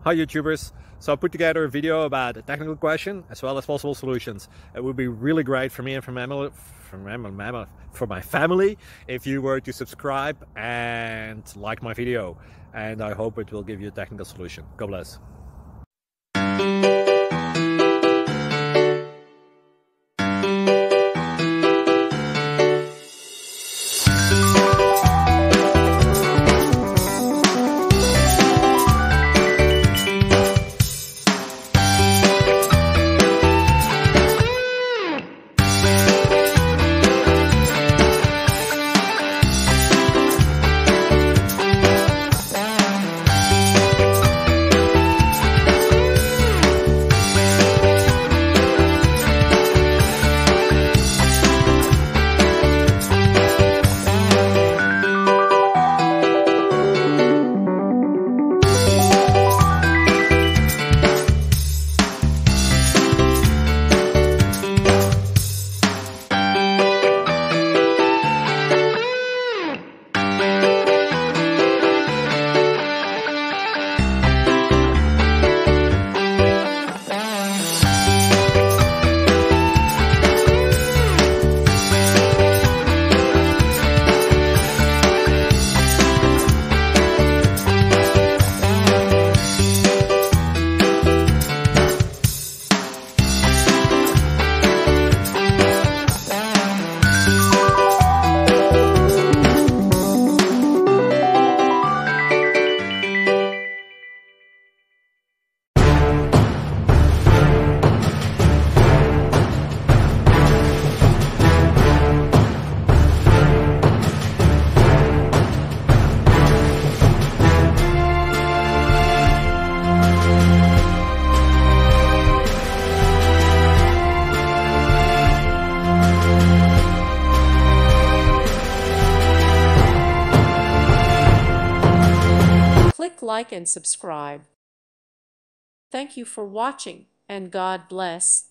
Hi YouTubers. So I put together a video about a technical question as well as possible solutions. It would be really great for me and for my family if you were to subscribe and like my video, and I hope it will give you a technical solution. God bless. Click like and subscribe. Thank you for watching, and God bless.